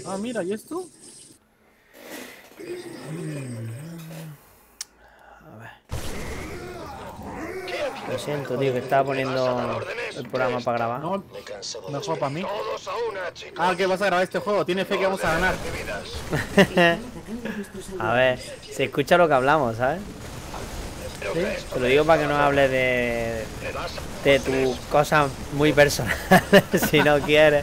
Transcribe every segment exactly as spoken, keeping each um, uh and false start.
Ah, mira, ¿y esto? A ver. Lo siento, tío, que estaba poniendo el programa para grabar. No, no juego para mí. Ah, que vas a grabar este juego. Tiene fe que vamos a ganar. A ver, se escucha lo que hablamos, ¿sabes? ¿Sí? Te lo digo para que no hables de, de tus cosas muy personales, si no quieres.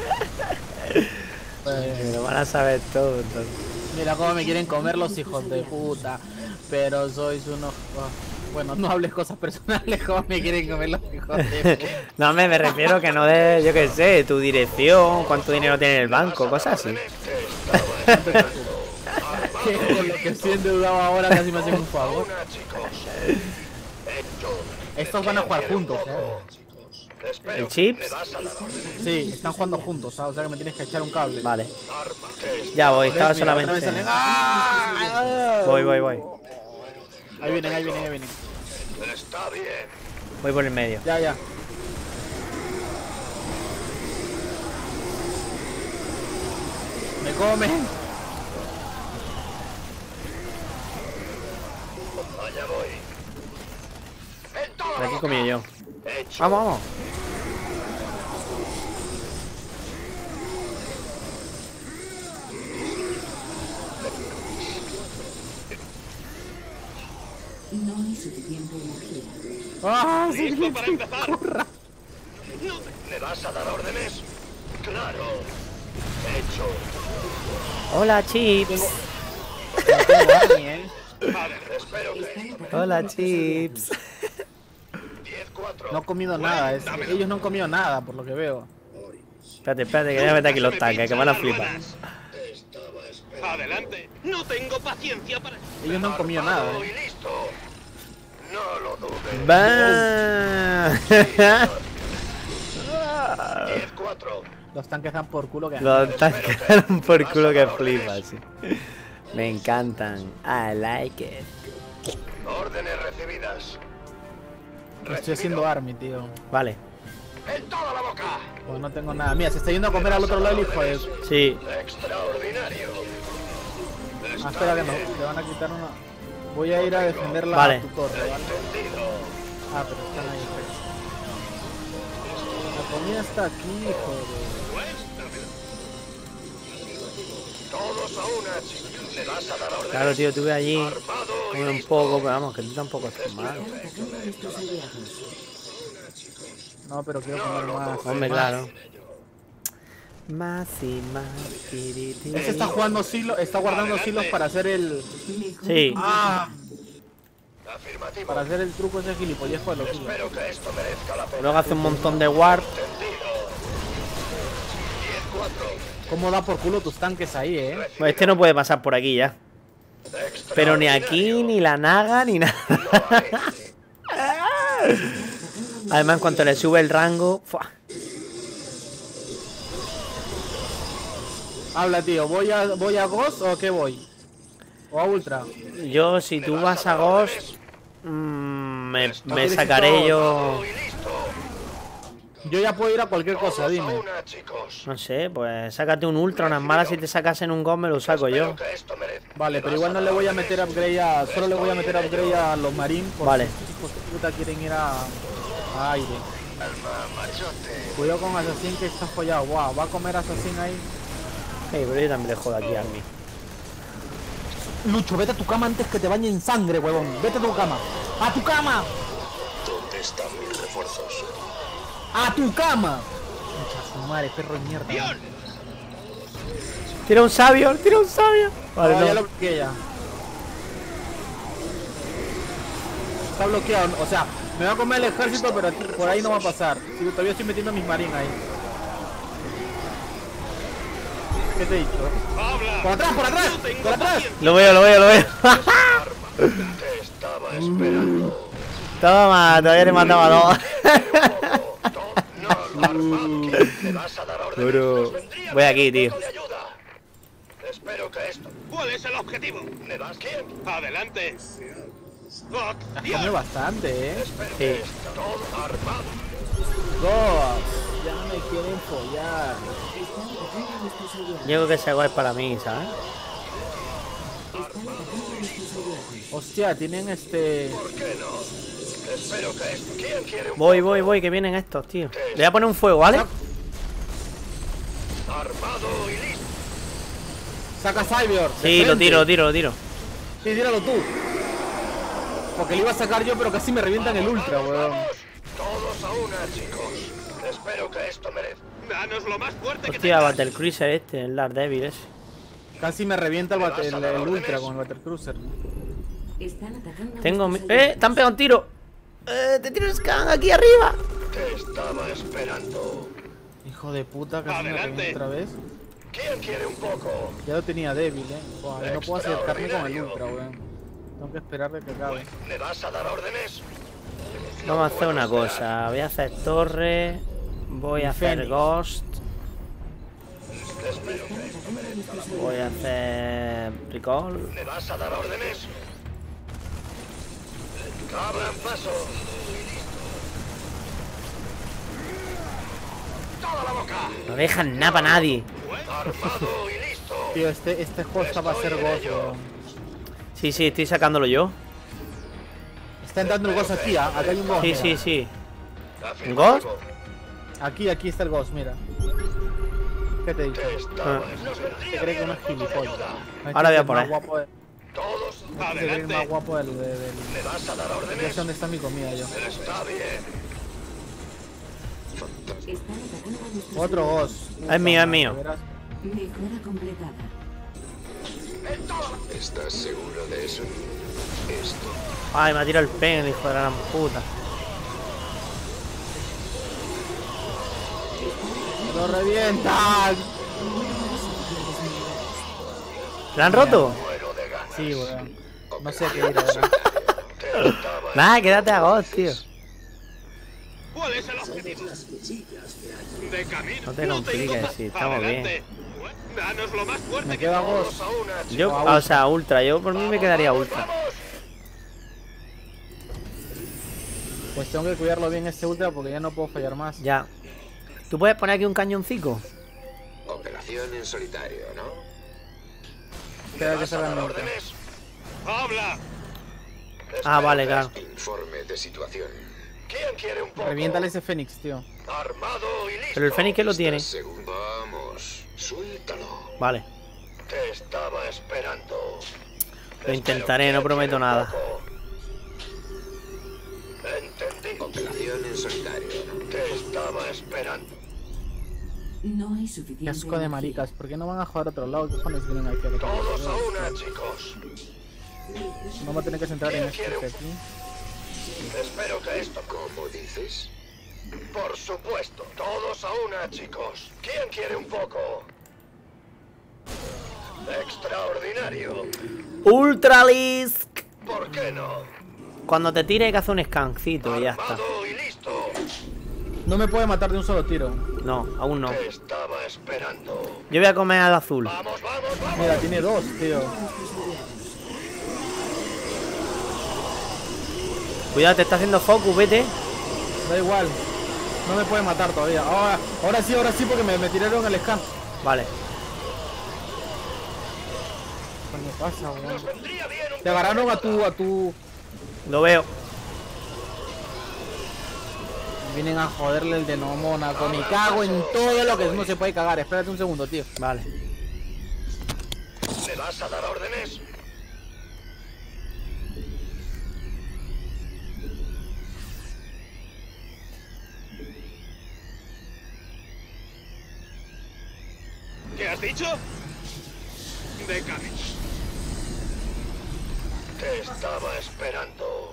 Pues, Lo van a saber todo, entonces. mira cómo me quieren comer los hijos de puta. Pero sois unos... oh, bueno, no hables cosas personales. Cómo me quieren comer los hijos de puta. No, me, me refiero que no de, yo qué sé, tu dirección, cuánto dinero tiene en el banco, cosas así. Que con lo que estoy endeudado ahora casi me hacen un favor. Estos van a jugar juntos, ¿eh? ¿El Chips? Sí, están jugando juntos, ¿sabes? O sea que me tienes que echar un cable. Vale. Ya voy, estaba ¿Ves? Mira, otra vez solamente... salen. ¡Ah! Voy, voy, voy. Ahí vienen, ahí vienen, ahí vienen. Voy por el medio. Ya, ya. Me comen. Por aquí comí yo. Vamos, vamos. No hay suficiente energía. ¡Ah! Sí, ¿Listo para empezar? corra. No te- ¿Le vas a dar órdenes? Claro. Hecho. Hola, Chips. No tengo Daniel. Vale, espero que... Hola, Chips. diez cuatro. No he comido nada. es- ellos no han comido nada, por lo que veo. Espérate, espérate, que voy a meter aquí los tanques, que van a flipar. Adelante. No tengo paciencia para... Ellos no han comido nada, Armado ¿eh? y listo. No lo dudes. ¡Va! diez cuatro. Los tanques dan por culo que... Los tanques dan por culo que flipas, sí. Me encantan. I like it. Órdenes recibidas. Estoy haciendo army, tío. Vale. En toda la boca. Pues no tengo nada. Mira, se está yendo a comer al otro lado el hijo de... Sí. Extraordinario. Ah, espera que no. Le van a quitar una... Voy a ir a defenderla Vale. a tu torre, ¿vale? Entendido. Ah, pero están ahí. La comida está aquí, hijo de... Todos a una, chicos. ¿Le vas a dar órdenes? Claro, tío, tuve allí. Armado y Come un listo. poco, pero vamos, que tú tampoco estás mal. Nuestros aliados. No, pero quiero comer más. Hombre, más. claro. Más y más. tiriti. Este está jugando silos, está guardando silos para hacer el... Mejor Sí. Ah, Afirmativo. para hacer el truco ese gilipollejo de los silos. Espero que esto merezca la pena. Luego hace un montón de warp. Entendido. diez cuatro. ¿Cómo da por culo tus tanques ahí, eh? Pues este no puede pasar por aquí ya. Pero ni aquí, ni la naga, ni nada. Además, en cuanto le sube el rango... ¡fua! Habla, tío. ¿Voy a, voy a Ghost o a qué voy? ¿O a Ultra? Yo, si tú vas a Ghost... mmm, me, me sacaré yo... Yo ya puedo ir a cualquier cosa, dime. Una, chicos. No sé, pues sácate un ultra, unas malas. Si te sacas en un Ghost me lo saco yo. Que esto merezca. Vale, pero igual no le voy a meter upgrade a... Solo le voy a meter upgrade a los marines. Porque Vale. estos hijos de puta quieren ir a... a aire. Machote. Cuidado con Assassin que está follado. Wow, va a comer Assassin ahí. Hey, pero yo también le jodo aquí a mí. Lucho, vete a tu cama antes que te bañe en sangre, huevón. Vete a tu cama. ¡A tu cama! ¿Dónde están mis refuerzos? ¡A tu cama! Mucha su madre, perro de mierda. Tira un sabio, tira un sabio. Vale, No, ya no. lo bloqueé ya. Está bloqueado, o sea, me va a comer el ejército, pero por ahí no va a pasar. Sí, todavía estoy metiendo mis marines ahí. ¿Qué te he dicho? ¡Habla! ¡Por atrás, por atrás! ¡Por atrás! Lo veo, lo veo, lo veo. Te estaba esperando. Toma, todavía le mataba a dos. No, armado. ¿Le vas a dar órdenes? Bro, voy aquí, tío. De ayuda. Espero que esto. ¿Cuál es el objetivo? ¿Le das quién? Adelante. Come bastante, eh. Sí. Todo armado. Go. ya me quieren follar. Están atacando a nuestros aliados. Yo creo que ese gol es para mí, ¿sabes? Están atacando a nuestros aliados. Hostia, tienen este... ¿Por qué no? Espero que esto... ¿Quién quiere un Voy, poco? voy, voy, que vienen estos, tío. Le voy a poner un fuego, ¿vale? Armado y listo. Saca Cyber. Sí, lo tiro, lo tiro, lo tiro. Sí, tíralo tú. Porque lo iba a sacar yo, pero casi me revientan el ultra, weón. Vamos, todos a una, chicos. Espero que esto merezca. Danos lo más fuerte que Hostia, tengas. Battlecruiser este, el Daredevil ese. Casi me revienta el, bate- el, el ultra con el Battlecruiser. Están atacando a Tengo mi... nuestros ¡Eh! ¡Te han pegado un tiro! ¡Eh! ¡Te tiro el scan aquí arriba! Te estaba esperando. Hijo de puta, casi me Adelante. revienta otra vez. ¿Quién quiere un poco? Ya lo tenía débil, eh. Buah, yo no puedo acercarme con el ultra, weón. Tengo que esperar de que acabe. ¿Me vas a dar órdenes? Vamos a hacer una cosa. Voy a hacer torre. Voy a hacer Fénix. ghost. Espero que esto merezca. Voy a hacer recall. ¿Me vas a dar órdenes? Abran paso. ¡Toda la boca! No dejan nada para nadie. Armado y listo. Tío, este, este juego está para ser ghost, weón. Sí, sí, estoy sacándolo yo. Está entrando el ghost aquí, ¿ah? Acá hay un ghost. Sí, mira. sí, sí. Afirmativo. ¿Ghost? Aquí, aquí está el ghost, mira. ¿Qué te he dicho? Te estaba- Ah. Nos Se vendría cree que bien no un es poco de gilipollas. ayuda. Este Ahora voy a es el más poner. guapo de- Todos, este es el más adelante. guapo del... del, del- ¿Me vas a dar Ya sé órdenes? dónde está mi comida yo. Está bien. Están atacando a nuestros Otro aliados. ghost. Es mío, es mío. Verás. Mejora completada. ¿Estás seguro de eso? Esto. Ay, me ha tirado el pen, el hijo de la gran puta. ¡Lo revientan! ¿La han roto? Muero de ganas. Sí, weón. No sé qué ir ahora. Te estaba- Nada, quédate a ghost, tío. ¿Cuál es el objetivo? De camino. No te compliques, tengo- sí, estamos Adelante. Danos lo más fuerte Me que queda todos ghost. a una, chicos. Yo, o sea, ultra. Yo por mí me quedaría Vamos, ultra. vamos. Pues tengo que cuidarlo bien este ultra porque ya no puedo fallar más. Ya. ¿Tú puedes poner aquí un cañoncico? Operación en solitario, ¿no? Espera que ¿Vas a salga dar el ultra. órdenes? ¡Habla! Ah, vale, Espero claro. que- Informe de situación. ¿Quién quiere un poco? Reviéntale ese Fénix, tío. Armado y listo. Pero el Fénix que lo tiene. ¿Estás seguro? Vamos, suéltalo. Vale. Te estaba esperando. Lo intentaré, no prometo nada. Entendí. Operación en solitario, ¿no? Te estaba esperando. No hay Qué suficiente asco de energía. maricas. ¿Por qué no van a jugar a otro lado? ¿Qué cojones vienen aquí a que Todos a una, chicos. Vamos a tener que centrar en este de aquí. Espero que esto... ¿Cómo dices? Por supuesto. Todos a una, chicos. ¿Quién quiere un poco? Extraordinario. Ultralisk. ¿Por qué no? Cuando te tire hay que hacer un scancito y ya está. Armado y listo. No me puede matar de un solo tiro. No, aún no. Te estaba esperando. Yo voy a comer al azul. Vamos, vamos, vamos. Mira, tiene dos, tío. Cuidado, te está haciendo focus, vete. Da igual. No me puede matar todavía. Ahora, ahora sí, ahora sí, porque me, me tiraron el scan. Vale. ¿Qué me pasa, weón? Nos vendría bien un Te agarraron a tu, a tu... Lo veo. Vienen a joderle el de no Mónaco. Me cago en todo lo que no se puede cagar. Espérate un segundo, tío. Vale. ¿Me vas a dar órdenes? ¿Qué has dicho? De camino. Te estaba esperando.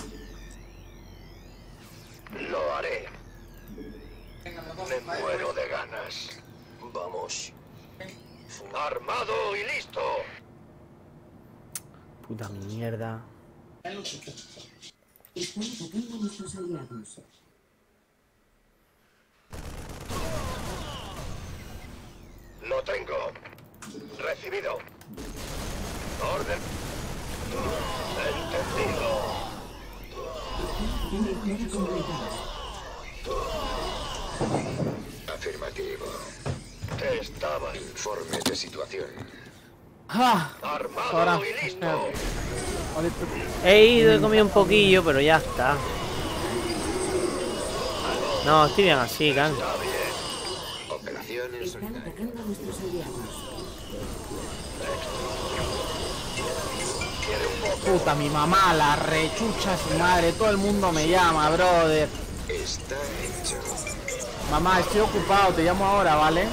Lo haré. Me muero de ganas. Vamos. Armado y listo. Puta mierda. Están atacando a nuestros aliados. Lo tengo. Recibido. Orden. Entendido. Mejora completada. Afirmativo. Estaba Informe de situación. Ah, armado ahora. y listo. Ahorita- He ido, he comido un poquillo, pero ya está. No, estoy bien así, can. Está bien. Operación en Están solitario. atacando a nuestros aliados. Puta, mi mamá, la rechucha su madre. Todo el mundo me llama, brother. Está hecho. Mamá, estoy ocupado, te llamo ahora, ¿vale?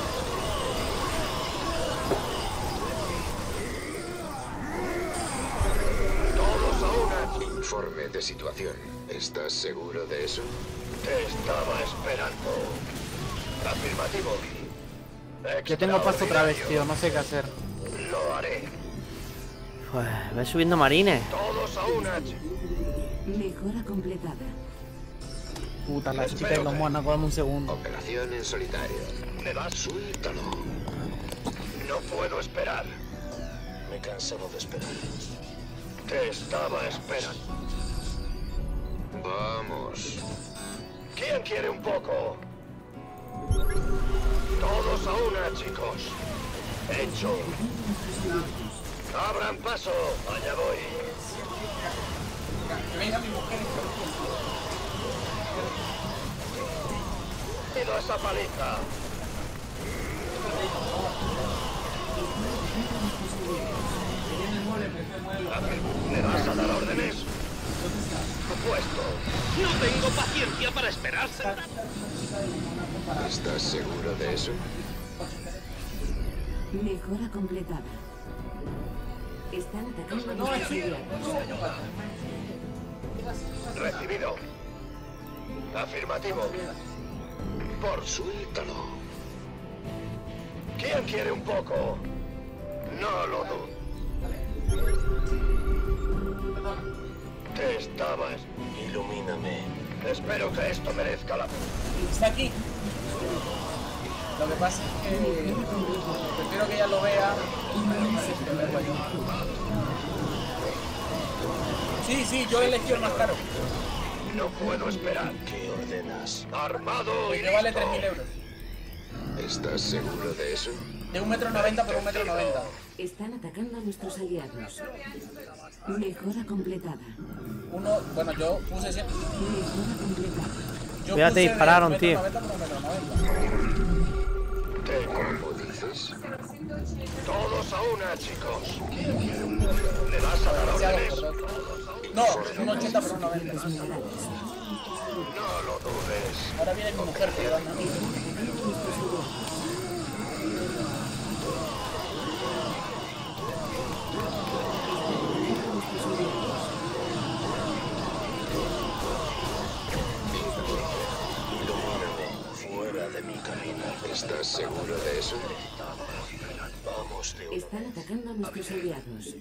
Todos a una. Informe de situación. ¿Estás seguro de eso? Te estaba esperando. Afirmativo. Que tengo paso otra vez, tío, no sé qué hacer. Lo haré. Pues, voy subiendo marines. Todos a una. Mejora completada. Puta, la chica de los monos, dame un segundo. Operación en solitario. ¿Me das? Suéltalo. No puedo esperar. Me he cansado de esperar. Te estaba esperando. Vamos. ¿Quién quiere un poco? Todos a una, chicos. Hecho. Abran paso. Allá voy. Pido esa paliza. ¿Me vas a dar órdenes? Supuesto. No tengo paciencia para esperar sentado. ¿Estás seguro de eso? Mejora completada. Están atacando a nuestros aliados. Recibido. Afirmativo. Por su... Suéltalo. ¿Quién quiere un poco? No lo dudo. Te estabas. Ilumíname. Espero que esto merezca la pena. Está aquí. Lo que pasa es que prefiero que ella lo vea antes que verlo yo. Sí, sí, yo elegí el más caro. No puedo esperar. ¿Qué ordenas? Armado y Que vale tres listo. mil euros. ¿Estás seguro de eso? De un metro noventa por un metro noventa. Están atacando a nuestros aliados. Mejora completada. Uno, bueno, yo puse siempre. Mejora completada. Yo Cuidado, te puse de dispararon, un metro tío. noventa por un metro noventa. Te- ¿Cómo dices? Todos a una, chicos. ¿Le vas a dar Demasiado, órdenes? perdón. No, un ochenta por un noventa. No lo dudes. Ahora viene mi mujer, perdón. Fuera de mi camino. ¿Estás seguro de eso? Vamos de Están atacando a nuestros aliados.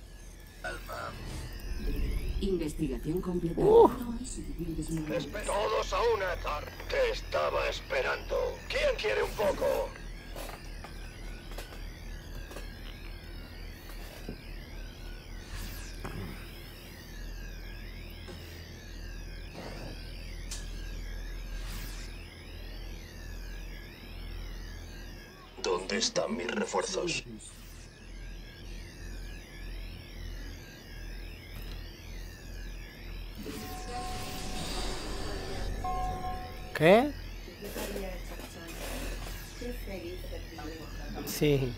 Investigación completada. Espe- Todos a una. tar- Te estaba esperando. ¿Quién quiere un poco? ¿Dónde están mis refuerzos? ¿Qué? Sí.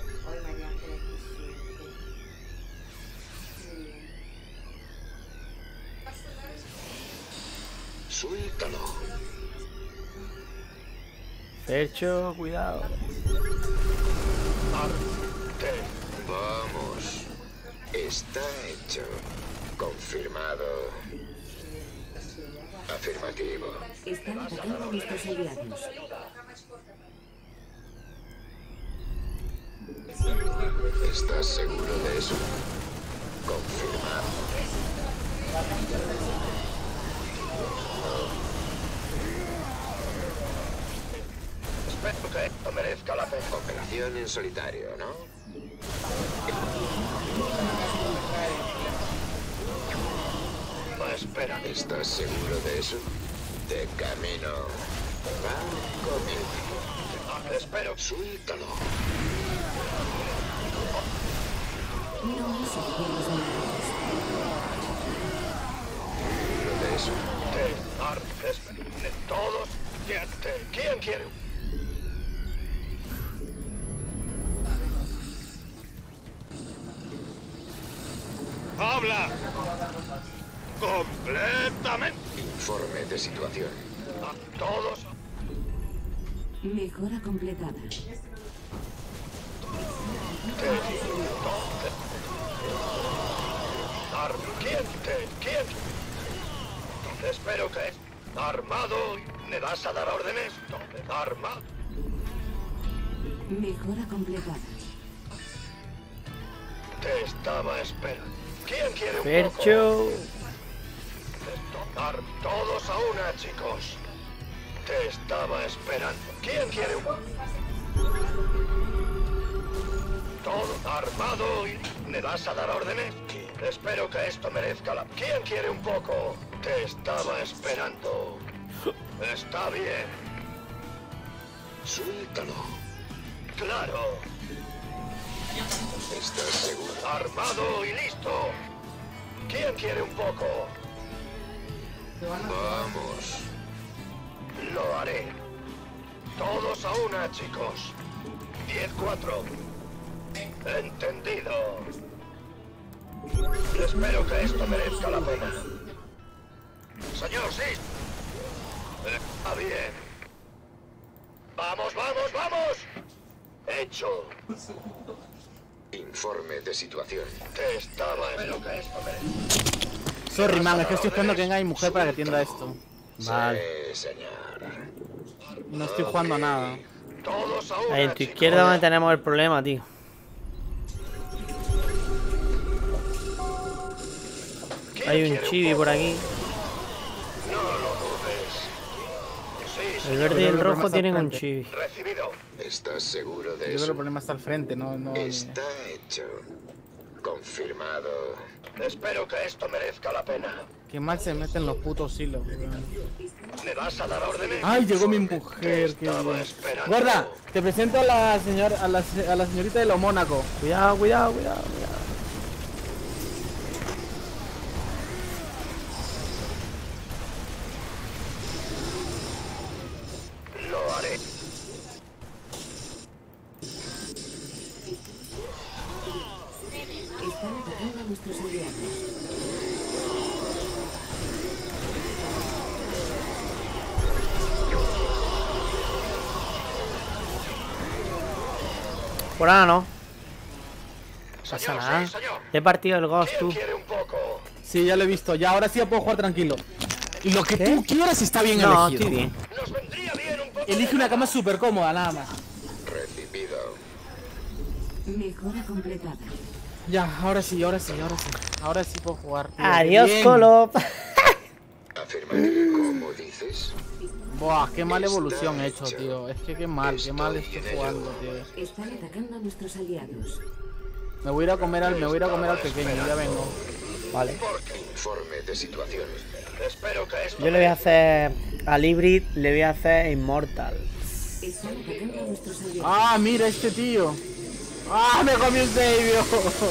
Suéltalo. Percho, cuidado. Te- Vamos. Está hecho. Confirmado. Afirmativo. Están atacando a nuestros aliados. ¿Estás seguro de eso? Confirmado. Espero que esto merezca la pena. Operación en solitario, ¿no? Ah, espera. ¿Estás seguro de eso? De camino. Va conmigo. Espero. Suéltalo. No hay suficientes aliados. De eso. Te artes de todos. ¿Quién, te, ¿Quién quiere? ¡Habla! ¡Completamente! Informe de situación. A todos. Mejora completada. Ar- ¿Quién te? ¿Quién? Espero que es armado. ¿Me vas a dar órdenes? Arma. Mejora completada. Te estaba esperando. ¿Quién quiere un Percho. poco? Ar- Todos a una, chicos. Te estaba esperando. ¿Quién quiere un todo armado y me vas a dar órdenes? Espero que esto merezca la... ¿Quién quiere un poco? Te estaba esperando. Está bien. Suéltalo. Claro. ¿Estás seguro? Armado y listo. ¿Quién quiere un poco? Vamos. Lo haré. Todos a una, chicos. diez cuatro. Entendido. Espero que esto merezca la pena. Señor, sí. Está bien. Vamos, vamos, vamos. Hecho. Informe de situación. Te estaba... Espero que esto merezca. Sorry, man, es que estoy esperando que venga mi mujer para que atienda esto. Vale. Sí, señor. Y no estoy jugando a nada. Todos a una, Ahí en tu chicos. izquierda donde tenemos el problema, tío. ¿Quién Hay un quiere chibi poco? por aquí. No lo dudes. Sí, El señor. verde y el Pero rojo más al tienen un frente. chibi. Recibido. ¿Estás seguro de Yo creo que el eso? problema está al frente, no, no. Está hecho. Confirmado. Espero que esto merezca la pena. Qué mal se meten los putos hilos. weón. ¿Me vas a dar órdenes? Ay, llegó mi mujer, qué Estaba bien. esperando. Gorda, te presento a la señora, a la, se- a la señorita de lo Mónaco. Cuidado, cuidado, cuidado, cuidado. Lo haré. Están atacando a nuestros aliados. Por ahora no. Pasa Señor, nada. sí, señor. Te he partido el ghost, ¿Quién tú. quiere un poco? Sí, ya lo he visto. Ya, ahora sí ya puedo jugar tranquilo. Y lo que ¿Qué? tú quieras está bien No, elegido. estoy bien. Nos vendría bien un poco. Elige de una cama nada. súper cómoda, nada más. Recibido. Mejora completada. Ya, ahora sí, ahora sí, ahora sí. Ahora sí puedo jugar. tío. Adiós, Bien. Colo. Afirmativo. ¿Cómo dices? Buah, qué mala evolución he hecho, tío. Es que qué mal, qué mal estoy jugando, tío. Están atacando a nuestros aliados. Me voy a ir a comer al, me voy a ir a comer al pequeño, ya vengo. Vale. Informe de situación. Espero que esto Yo le voy a hacer al hybrid, le voy a hacer Immortal. Están atacando a nuestros aliados. Ah, mira este tío. Ah, me comí un sabio.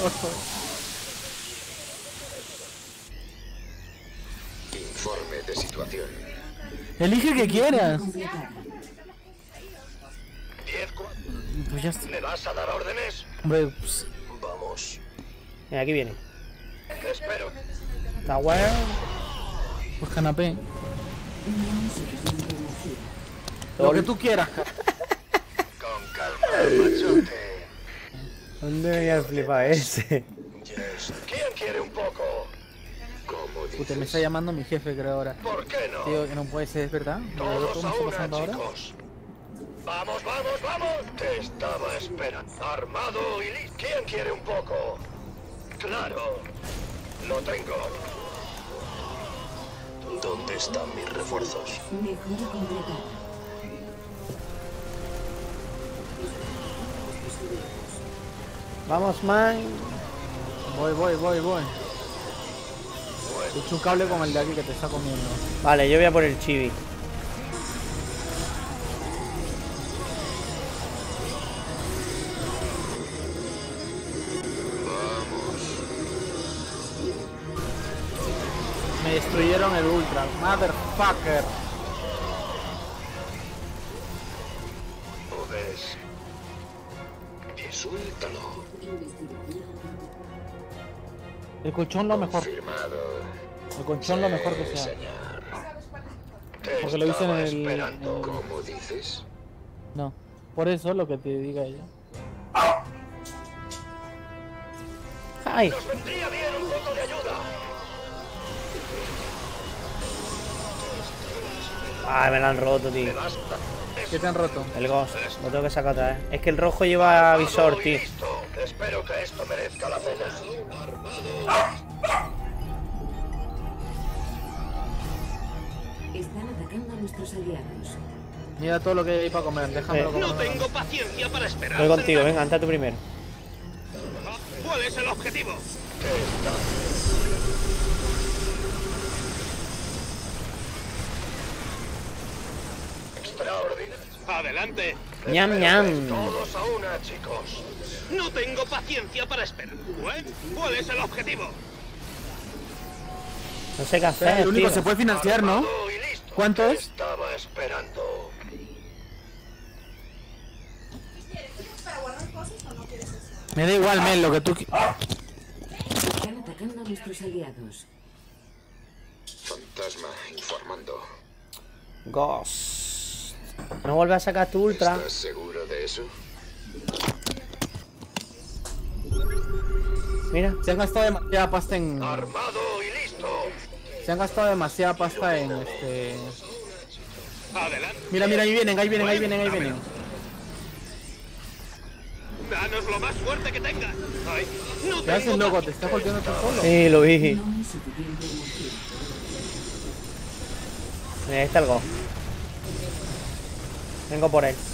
Informe de situación. Elige el que quieras. Completada. diez cuatro. Pues ya está. ¿Me vas a dar órdenes? Hombre, pues, Vamos. Mira, aquí viene. Espero. Tower. pues canapé. No hay suficiente energía. Lo que tú quieras. ca- Con calma, machote. ¿Dónde venía el flipa ese? ¿Quién quiere un poco? ¿Cómo Puta, me está dices? llamando mi jefe, creo ahora. ¿Por qué no? Tío, que no puede ser, ¿es verdad? ¿De verdad Todos todo me a está una, pasando ahora? chicos. Vamos, vamos, vamos. Te estaba esperando. Armado y listo. ¿Quién quiere un poco? Claro. Lo tengo. ¿Dónde están mis refuerzos? Mejora completada. Vamos, man. Voy, voy, voy, voy. He hecho un cable con el de aquí que te está comiendo. Vale, yo voy a por el chibi. destruyeron el Ultra. Motherfucker. Jodes. Suéltalo. El colchón lo mejor. Confirmado. El colchón lo mejor que Sí, sea. señor. Te Porque lo hice en estaba el... esperando. ¿Cómo dices? No. Por eso lo que te diga ella. ¡Ay! Nos vendría bien un poco de ayuda. ¡Ay, me lo han roto, tío! Basta. ¿Qué te han roto? El Ghost. Lo tengo que sacar otra vez. Es que el rojo lleva visor, Y tío. listo. Espero que esto merezca la pena. Están atacando a nuestros aliados. Mira todo lo que hay ahí para comer. Déjamelo Eh. comer. No tengo paciencia para esperar. Voy contigo, venga, entra tú primero. ¿Cuál es el objetivo? Extraordinario. Adelante. Ñam, ñam. Todos a una, chicos. No tengo paciencia para esperar. ¿Cuál? ¿Cuál es el objetivo? No sé qué El hacer, único tío. se puede financiar, ¿no? Armado y listo. ¿Cuánto Te es? Estaba esperando. Me da igual, Mel, lo que tú... qui- Están atacando a nuestros aliados. Fantasma informando. Ghost. No vuelve a sacar tu ultra. ¿Estás seguro de eso? Mira. Se han gastado demasiada pasta en... Armado y listo. Se han gastado demasiada pasta en este... Adelante. Mira, mira, ahí vienen, ahí vienen, ahí vienen, ahí vienen. Danos lo más fuerte que tengas. Ay, no ¿Qué haces, tengo loco? pa- ¿Te estás golpeando tú solo? Sí, lo vi. No hay suficiente energía. Mira, ahí está el Ghost. Vengo por él.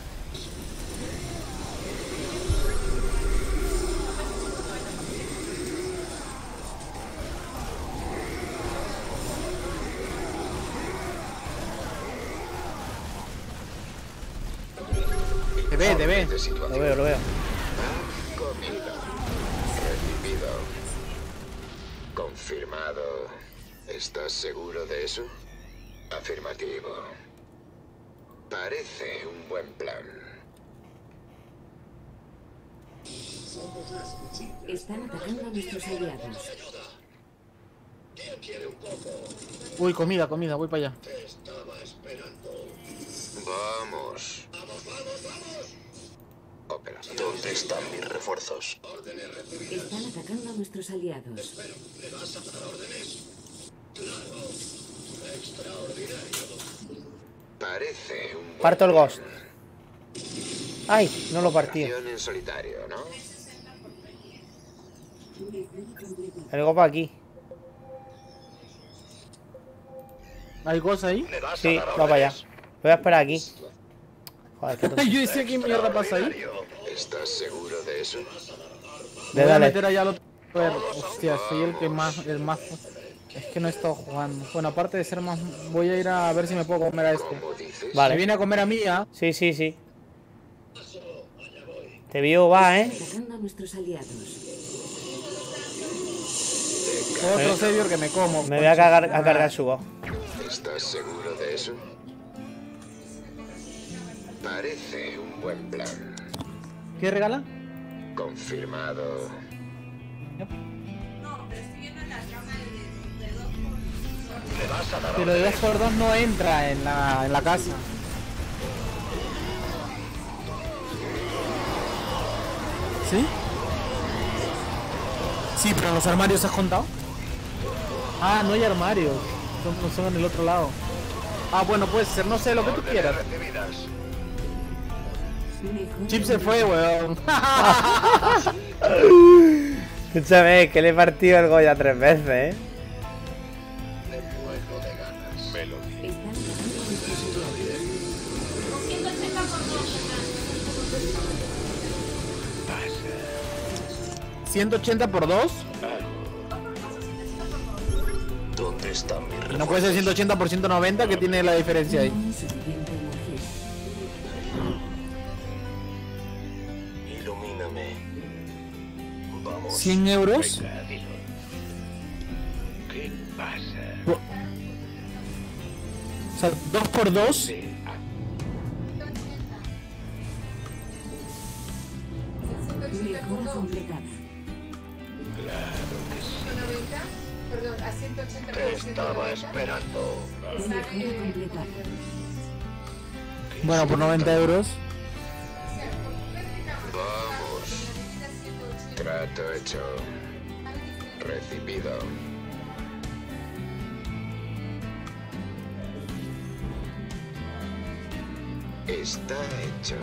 Te ve, te ve. De Lo situación. veo, lo veo. Comida. Recibido. Confirmado. ¿Estás seguro de eso? Afirmativo. Parece un buen plan. Están atacando a nuestros aliados. Uy, comida, comida, voy para allá. Vamos. Operación. ¿Dónde están mis refuerzos? Están atacando a nuestros aliados. Parece un buen Parto el plan. Ghost. Ay, no lo partí. Operación en solitario, ¿no? El Ghost va aquí. ¿Hay cosas ahí? ¿Le vas Sí, a dar va para allá. órdenes? Lo voy a esperar aquí. Joder, qué tonto. Yo decía, ¿qué mierda pasa ahí? Extraordinario. ¿Estás seguro de eso? Me voy a Dale. meter allá al otro. A ver, hostia, soy el que más, el más... Es que no he estado jugando. Bueno, aparte de ser más... Voy a ir a ver si me puedo comer a este. ¿Cómo dices? Me Vale. viene a comer a mí, ¿ah? Sí, sí, sí. Te vio, va, ¿eh? Atacando a nuestros aliados. Otro Savior que me como. Me voy a, cagar, a cargar su Ghost. ¿Estás seguro de eso? Parece un buen plan. ¿Qué regala? Confirmado. ¿Le vas a dar Pero de dos por dos no entra en la, en la casa. ¿Sí? Sí, pero en los armarios has contado. Ah, no hay armarios. Son, son en el otro lado. Ah, bueno, puede ser, no sé, lo que tú órdenes quieras. recibidas? Mejor Chip se fue, weón. Escúchame, que le he partido el Goya tres veces, ¿eh? Me muero de ganas. Melody. están atacando a nuestros aliados. ciento ochenta por dos. ¿Dónde están mis refuerzos? No puede ser ciento ochenta por ciento noventa, que tiene la diferencia ahí. No hay suficiente energía. Ilumíname. Vamos. ¿cien euros? Venga, dilo. ¿Qué pasa? sea, dos por dos. Mejora completada. Perdón, a ciento ochenta por Te ciento estaba de esperando. Mejora completada. Bueno, por noventa euros. Vamos. Trato hecho. Recibido. Está hecho.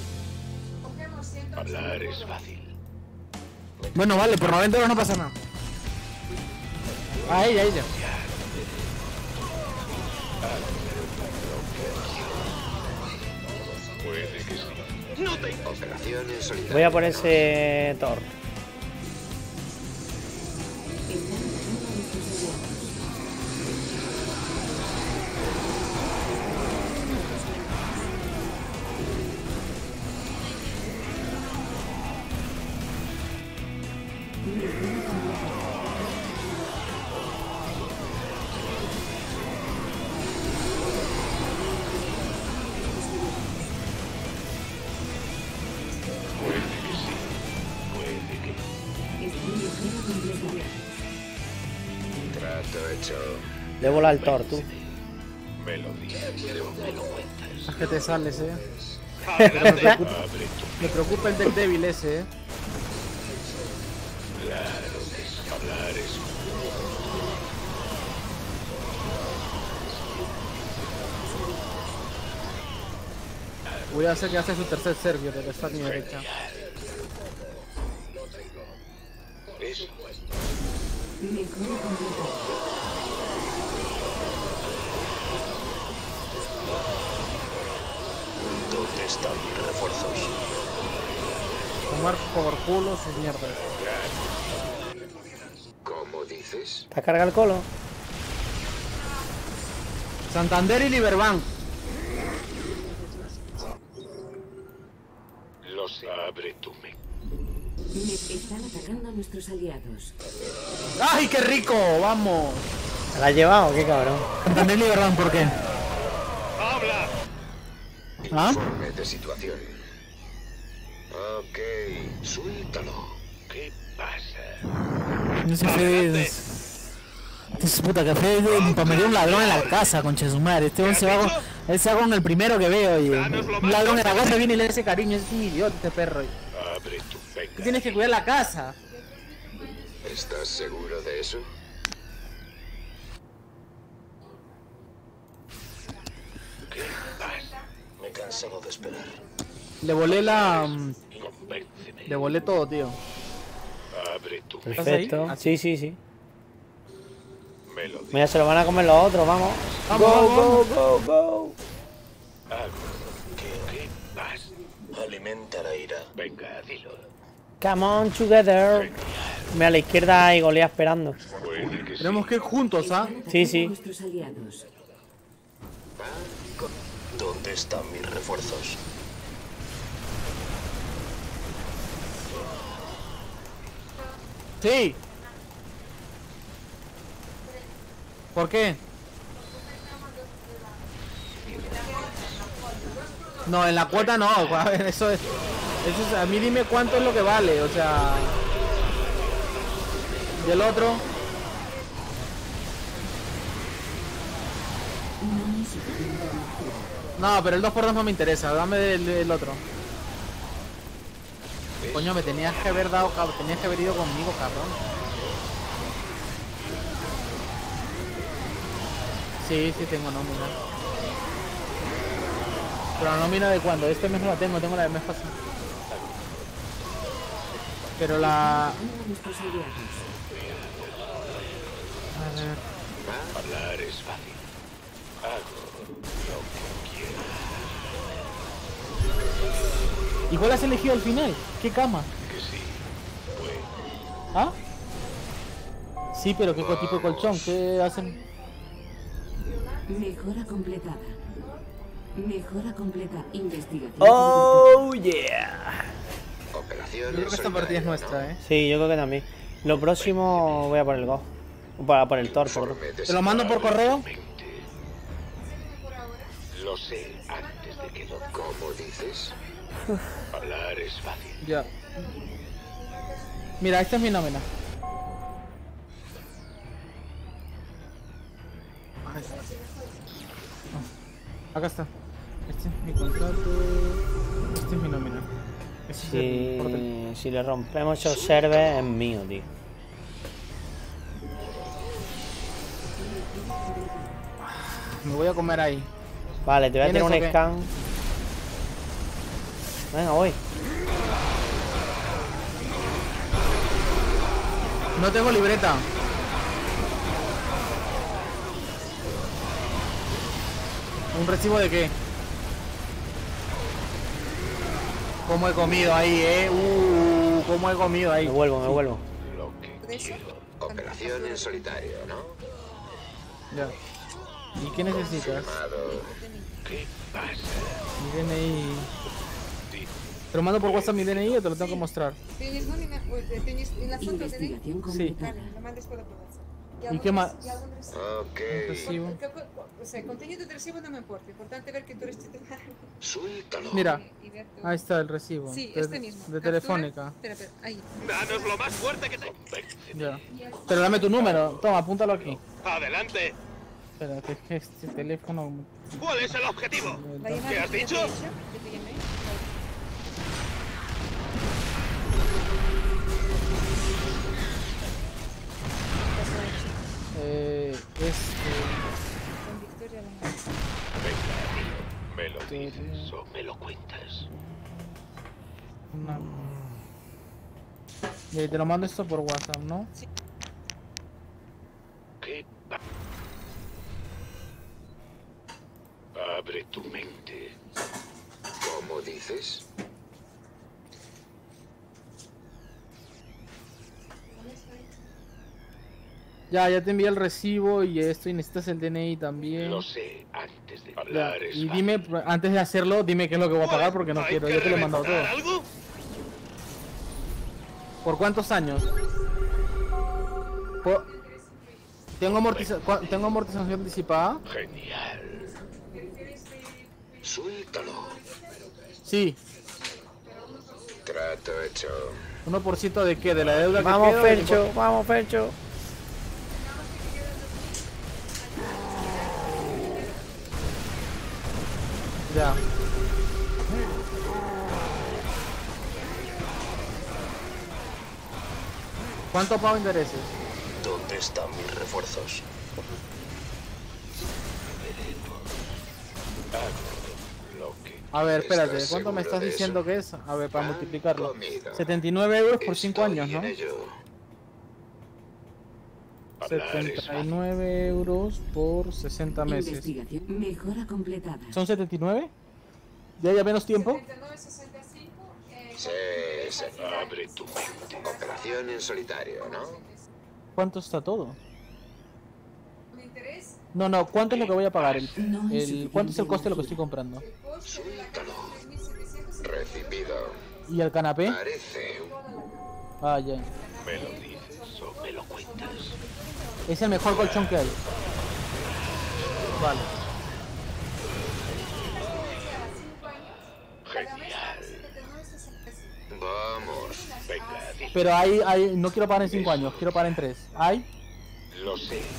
Hablar es fácil. Bueno, vale, por noventa euros no pasa nada. A ella, a ella. Puede que sí. No te... Operaciones solidarias. Voy a por ese Thor. Puede que sí. Puede que. Trato hecho. Le vola el Thor, tú. Me lo dices. Me lo cuentas. Es que te sales, eh. Pero me Adelante. preocupa, Abre tu. me preocupa el deck débil ese, eh. Claro que sí. Hablar es. Voy a hacer que hace su tercer servio, pero está a mi derecha. Eso. Mejora completada. ¿Dónde están mis refuerzos? Tomar por culo sus mierdas. ¿Cómo dices? ¿Te has cargado el colo? Santander y Liberbank. Lo sé. Abre tu me. Me están atacando a nuestros aliados. ¡Ay, qué rico! ¡Vamos! ¿Se la has llevado? Qué cabrón. Santander y Liberbank, ¿por qué? Habla. ¿Ah? Informe de situación. Ok, suéltalo. ¿Qué pasa? No sé qué es. Es puta café para meter un ladrón en la casa, concha de su madre. Este hombre se va con, él se va con el primero que veo y un ladrón en la casa viene y le da ese cariño. Es un idiota este perro. Abre tu. Venga. Tú tienes que cuidar la casa. ¿Estás seguro de eso? ¿Qué pasa? Me he cansado de esperar. Le volé la... mm, Convénceme. Le volé todo, tío. Abre tu. Perfecto. ahí? Sí, sí, sí. Me lo dices. Mira, se lo van a comer los otros, vamos. Vamos, Go, vamos, go, go, go. ¿Qué, qué pasa? Alimenta la ira. Venga, dilo. Come on together. Mira, a la izquierda hay Goliath esperando. Puede que sí. Tenemos que ir juntos, ¿ah? Sí, sí. Nuestros aliados. ¿Dónde están mis refuerzos? Sí. ¿Por qué? No, en la cuota no. A ver, eso es, eso es. A mí dime cuánto es lo que vale, o sea. ¿Y el otro? No, pero el dos por dos no me interesa. Dame el, el otro. Coño, me tenías que haber dado, cabrón. Tenías que haber ido conmigo, cabrón. Sí, sí tengo nómina. Pero la nómina de cuándo? Este mes no la tengo, tengo la del mes pasado. Pero la... Nuestros aliados. A ver... Hablar es fácil. Hago lo que quiero. ¿Y cuál has elegido al final? ¿Qué cama? Que sí. Bueno. ¿Ah? Sí, pero ¿qué tipo de colchón? ¿Qué hacen? Mejora completada. Mejora completada. Investigación. Oh, yeah. Operación. Yo creo que esta partida es nuestra, ¿eh? Sí, yo creo que también. Lo próximo voy a por el Go. Para por el Thor, perdón. Informe de ¿Te lo mando por correo? Lo sé antes de que lo... ¿Cómo dices? Hablar es fácil. Ya. Mira, esta es mi nómina. Ahí está. Ah, acá está. Este es mi contrato. Este es mi nómina. Este es el portal. Si, si le rompemos esos servers es mío, tío. Me voy a comer ahí. Vale, te voy a hacer un ¿Tienes o qué? scan. Venga, voy. No tengo libreta. ¿Un recibo de qué? ¿Cómo he comido ahí, eh? Uh, ¿cómo he comido ahí? Me vuelvo, me vuelvo. Lo que quiero. Operación en solitario, ¿no? Ya. ¿Y qué necesitas? Firmado. ¿Qué pasa? Mi D N I. ¿Te lo mando por WhatsApp mi D N I o te lo tengo que mostrar? ¿Tienes nómina? ¿Tienes en la foto de Investigación Sí. completada. Vale, lo mandes por WhatsApp. ¿Y qué más? ¿Y algún recibo? Ok. Recibo. Que- que- O sea, el contenido del recibo no me importa. Importante ver que tú eres titular. Suéltalo. Mira, Y ver tu- ahí está el recibo. Sí, de, este mismo. de Captura. Telefónica. Espera, espera, ahí. Danos lo más fuerte que te... Ya. Pero dame tu número. Toma, apúntalo aquí. Adelante. Espera, que es que este teléfono... ¿Cuál es el objetivo? La llamada ¿Qué has que te dicho? he hecho, que te llamé. Eh, este... Con Victoria López. Venga, ¿me lo dices o me lo cuentas? Una... Eh, te lo mando esto por WhatsApp, ¿no? ¿Qué pa- Abre tu mente. ¿Cómo dices? Ya, ya te envié el recibo y esto, y necesitas el D N I también. Lo sé antes de Ya, hablar es y fácil. dime, antes de hacerlo, dime qué es lo que voy a pagar porque no ¿Hay quiero, que ya te lo he mandado todo. reventar algo? ¿Por cuántos años? Por- ¿Tengo, amortiza... cua- ¿Tengo amortización anticipada? Genial. Suéltalo. Sí. Trato hecho. ¿uno por ciento de qué? ¿De la deuda que Vamos, queda? Fercho, vamos, Fercho. Ya. ¿Cuánto pago intereses? ¿Dónde están mis refuerzos? Hago lo que... A ver, espérate, ¿Estás ¿cuánto me seguro estás de diciendo eso? que es? A ver, para Pan, multiplicarlo. comida. setenta y nueve euros por cinco Estoy años, ¿no? en ello. Hablar es setenta y nueve euros por sesenta meses. Investigación. Mejora completada. ¿Son setenta y nueve? ¿Ya hay menos tiempo? setenta y nueve, sesenta y cinco, eh, Sí, sí. Abre tu mente. Operación en solitario, ¿no? ¿Cuánto está todo? ¿Con interés? No, no, ¿cuánto es lo que voy a pagar? El, No hay el- ¿Cuánto es el suficiente coste de lo que energía. estoy comprando? Coste de la Suéltalo. tres mil setecientos. Recibido. ¿Y el canapé? Parece... Ah, ya. ¿Me lo dices o me lo cuentas? Es el mejor colchón que hay. Vale. Genial. Vamos. Venga, dile. Pero hay, hay, no quiero pagar en cinco años, quiero pagar en tres. ¿Hay? Lo sé. Sí,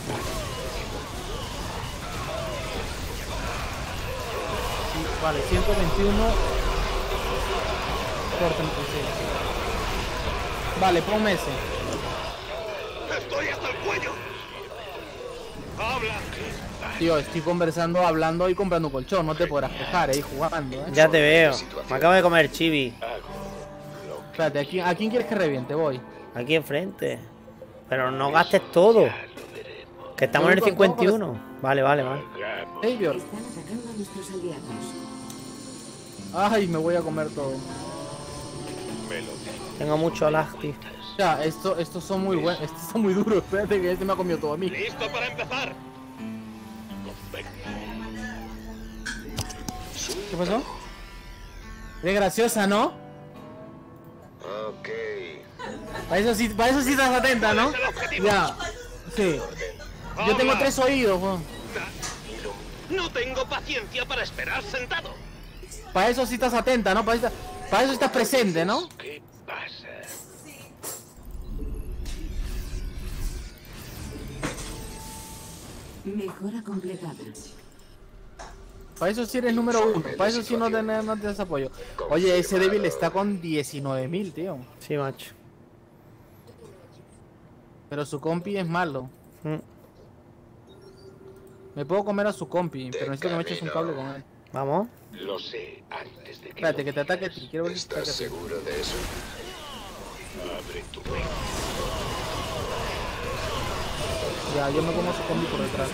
vale, ciento veintiuno por treinta y seis. Vale, ponme ese. ¡Estoy hasta el cuello! ¡Habla! Tío, estoy conversando, hablando y comprando un colchón. No te podrás quejar, eh, jugando, eh. Ya te veo. Me acabo de comer chibi. Espérate, ¿a quién, ¿a quién quieres que reviente? Voy. Aquí enfrente. Pero no gastes todo. Que estamos en el cincuenta y uno. Vale, vale, vale. Savior. Están atacando a nuestros aliados. Ay, me voy a comer todo. Tengo mucho lag, tío. Ya, esto, estos son muy buenos, estos son muy duros. Espérate que este me ha comido todo a mí. ¡Listo para empezar! ¿Qué pasó? Eres graciosa, ¿no? Ok. Para eso sí, para eso sí estás atenta, ¿no? Ya. Sí. Yo tengo tres oídos, weón. No tengo paciencia para esperar sentado. Para eso sí estás atenta, ¿no? Para eso, para eso estás presente, ¿no? ¿Qué pasa? Mejora completada. Para eso sí eres número uno. Para eso sí no tenés, no tenés apoyo. Oye, ese débil está con diecinueve mil, tío. Sí, macho. Pero su compi es malo. Mm. Me puedo comer a su compi, pero necesito que me eches un cable con él. Vamos. Lo sé antes de que. Espérate, lo que te ataque a digas. ti. Quiero ver si te ¿Estás ataque a ti. seguro de eso? Abre tu mente. Ya, yo me como a su compi por detrás.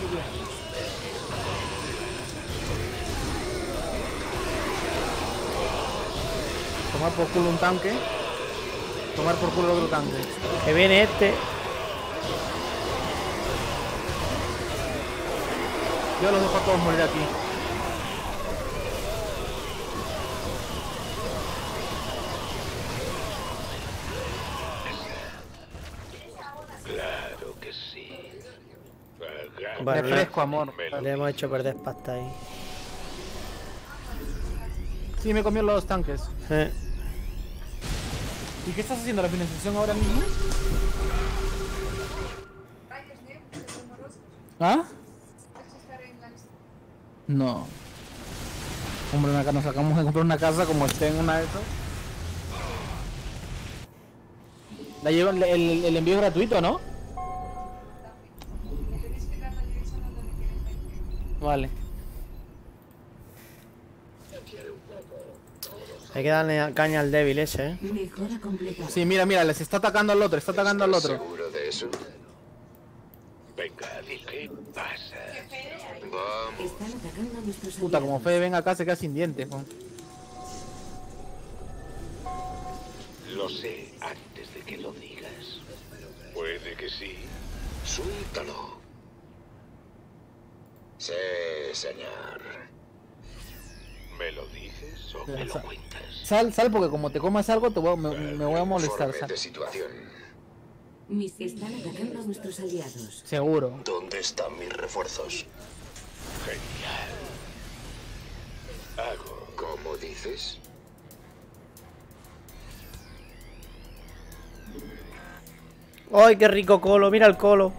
Tomar por culo un tanque. Tomar por culo otro tanque. Que viene este. Yo los dejo a todos morir aquí. Claro que sí. Haga- Bueno, Refresco, amor. Me lo Le hemos hecho perder pasta ahí. Sí, me comió los dos tanques. Eh. ¿Y qué estás haciendo? ¿La financiación ahora mismo? ¿Ah? No. Hombre, acá nos sacamos de comprar una casa como esté en una de esas. La llevan, el, el, el envío es gratuito, ¿no? Vale. Hay que darle caña al débil ese, ¿eh? Mejora completada. Sí, mira, mira, les está atacando al otro, está atacando al ¿Estás otro. seguro de eso? Venga, di qué pasa. Vamos. Están atacando a nuestros Puta, como aliados. Fede venga acá se queda sin dientes, Juan. Lo sé antes de que lo digas. Puede que sí. Suéltalo. Sí, señor. ¿Me lo dices o me lo cuentas? Sal, sal, porque como te comas algo te voy a- me, me voy a molestar, Informe sal. de situación. Mis están atacando a nuestros aliados. Seguro. ¿Dónde están mis refuerzos? Genial. Hago. ¿Cómo dices? ¡Ay, qué rico colo! ¡Mira el colo!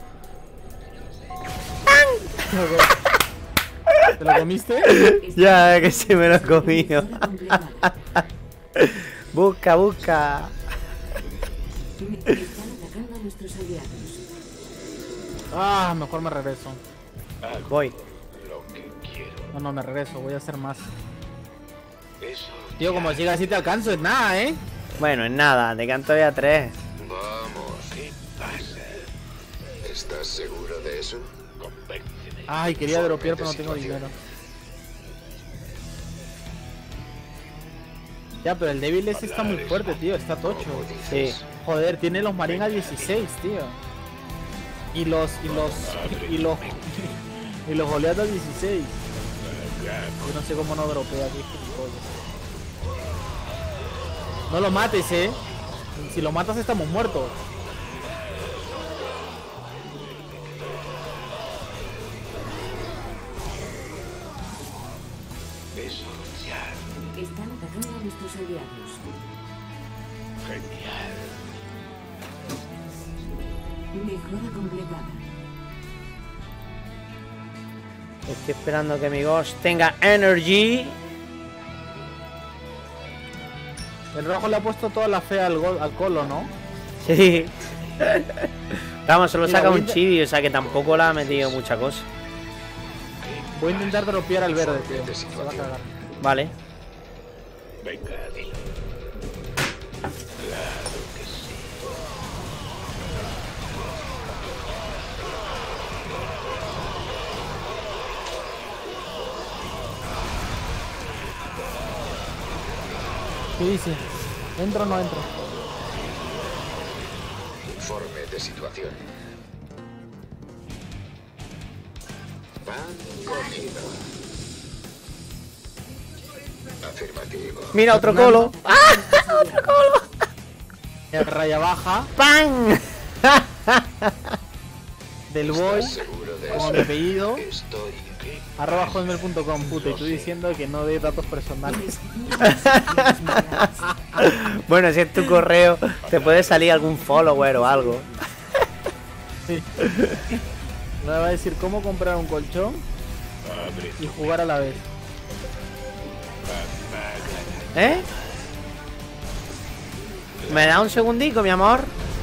¿Te lo comiste? Ya, que se me lo he comido. Mejora completada. Busca, busca. Están atacando a nuestros aliados. Ah, mejor me regreso. Voy. Lo que quiero. No, no, me regreso, voy a hacer más. Eso. Tío, como siga así te alcanzo, es nada, ¿eh? Bueno, es nada, te canto ya tres. Vamos. ¿Qué pasa? ¿Estás seguro de eso? Convénceme. Ay, quería Informe dropear, de pero no tengo situación. dinero. Ya, pero el débil ese está muy fuerte, tío, está tocho. ¿Cómo Sí. dices? Joder, tiene los marines a dieciséis, tío. Y los, y los, y los, y los Goliath a dieciséis. Yo no sé cómo no dropea aquí, gilipollas. No lo mates, eh. Si lo matas estamos muertos. Eso ya. Están atacando a nuestros aliados. Genial. Mejora completada. Estoy esperando que mi Ghost tenga energy. El rojo le ha puesto toda la fe al, gol, al colo, ¿no? Sí. Vamos, solo Mira, saca voy un a- chibi, o sea que tampoco le ha metido mucha cosa. Voy a intentar dropear al verde, tío. Se va a cagar. Vale. Venga, dilo. Claro que sí. ¿Qué dice? ¿Entro o no entro? Informe de situación. Pan comido. Afirmativo. Mira, otro colo. ¡Ah! Eh, Raya baja. ¡Pan! del boy, ¿Seguro de como eso? mi apellido, Estoy... ¿qué? arroba hotmail punto com, puta, y tú diciendo que no dé datos personales. Bueno, si es tu correo, te puede salir algún follower o algo. Sí. Me va a decir cómo comprar un colchón Abre y jugar a la vez. ¿Eh? ¿Me da un segundico, mi amor?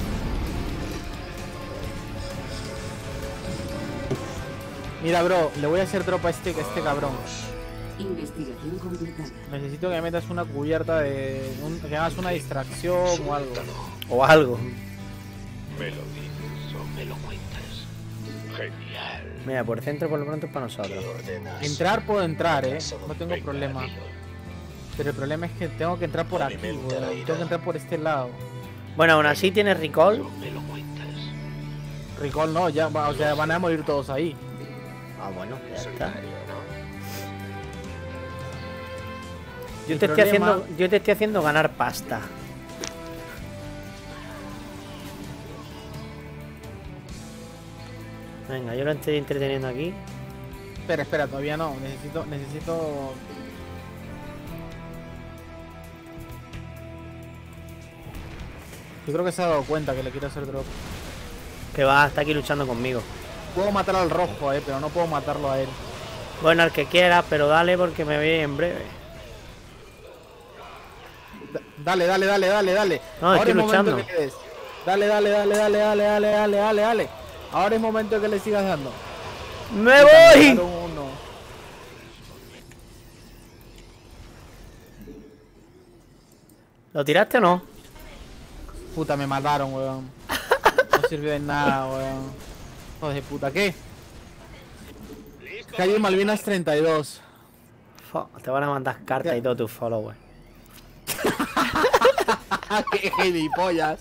Mira, bro, le voy a hacer tropa a este, a este cabrón. Investigación completada. Necesito que me metas una cubierta de... Un, que hagas una distracción o algo. O algo. ¿Me lo dices o me lo cuentas? Genial. Mira, por centro por lo pronto es para nosotros. Entrar puedo entrar, eh. No tengo problema. Pero el problema es que tengo que entrar por aquí, weón. Tengo que entrar por este lado. Bueno, aún así tienes recall. ¿Me lo cuentas? Recall no, ya, va- o sea, van a morir todos ahí. Ah, bueno, ya está. Solitario, ¿no? Yo El te, estoy problema- haciendo, yo te estoy haciendo ganar pasta. Venga, yo lo estoy entreteniendo aquí. Espera, espera, todavía no. Necesito, necesito... Yo creo que se ha dado cuenta que le quiero hacer drop. Que va, está aquí luchando conmigo. Puedo matar al rojo, eh, pero no puedo matarlo a él. Bueno, al que quiera, pero dale porque me voy en breve. Da- Dale, dale, dale, dale, dale. No, estoy es momento luchando. que le des. Dale, dale, dale, dale, dale, dale, dale, dale, dale. Ahora es momento de que le sigas dando. ¡Me Puta, me voy! mataron uno. ¿Lo tiraste o no? Puta, me mataron, weón. No sirvió de nada, weón. Joder de puta, ¿qué? Calle Malvinas treinta y dos. Fo, te van a mandar cartas y todo tus followers. ¡Qué gilipollas!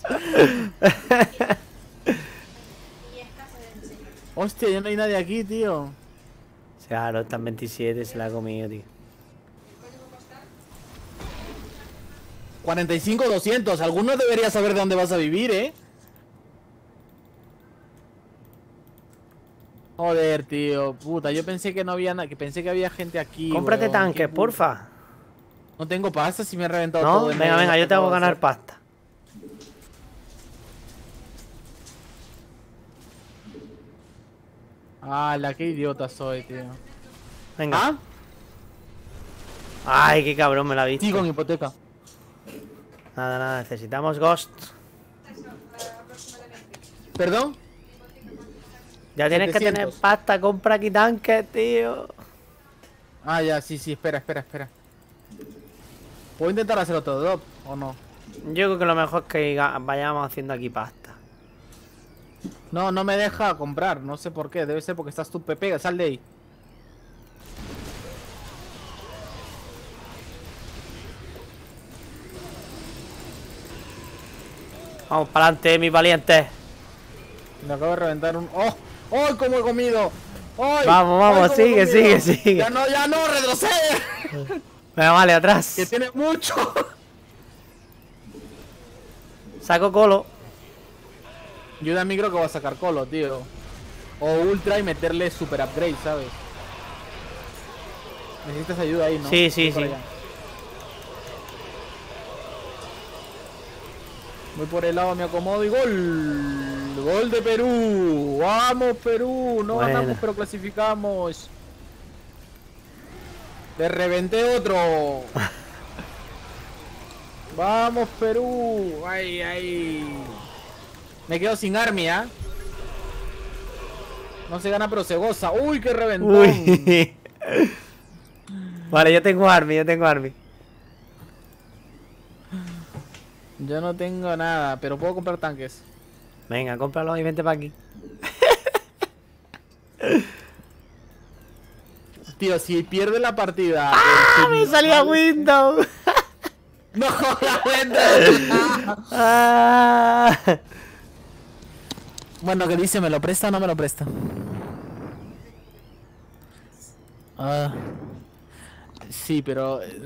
Hostia, ya no hay nadie aquí, tío. Claro, están veintisiete, se la ha comido, tío. cuarenta y cinco doscientos. Algunos debería saber de dónde vas a vivir, ¿eh? Joder, tío. Puta, yo pensé que no había nada. Que pensé que había gente aquí. Cómprate weón, tanques, qué puta. porfa. No tengo pasta si me he reventado No, todo. de venga, medio, venga, no yo sé te hago qué ganar hacer. pasta. ¡Hala, qué idiota soy, tío! Venga. ¿Ah? Ay, qué cabrón me la ha visto. Sí, con hipoteca. Nada, nada, necesitamos Ghost. ¿Perdón? Ya tienes que tener setecientos. pasta, compra aquí tanques, tío. Ah, ya, sí, sí, espera, espera, espera. ¿Puedo intentar hacer otro drop o no? Yo creo que lo mejor es que ga- vayamos haciendo aquí pasta. No, no me deja comprar, no sé por qué. Debe ser porque estás tú, Pepe, sal de ahí. Vamos para adelante, mis valientes. Me acabo de reventar un... ¡Oh! ¡Oh, cómo he comido! ¡Ay! Vamos, vamos, ¡Ay, cómo he sigue, comido! sigue, sigue. ¡Ya no, ya no! ¡Retrocede! Venga, vale, atrás. ¡Que tiene mucho! Saco colo. Yo también creo que voy a sacar Colo, tío. O Ultra y meterle super upgrade, ¿sabes? Necesitas ayuda ahí, ¿no? Sí, sí, Voy por sí. allá. Voy por el lado, me acomodo y gol. Gol de Perú. Vamos, Perú. No Buena. ganamos, pero clasificamos. Le reventé otro. Vamos, Perú. Ay, ay. Me quedo sin army, ¿ah? No se gana, pero se goza. Uy, qué reventón. Uy. Vale, yo tengo army, yo tengo army. Yo no tengo nada, pero puedo comprar tanques. Venga, cómpralo y vente para aquí. Tío, si pierde la partida... ¡Ah! el ¡Me salía Windows! ¡No jodas, vente! Ah. Bueno, ¿qué dice? ¿Me lo presta o no me lo presta? Ah... Sí, pero... eh,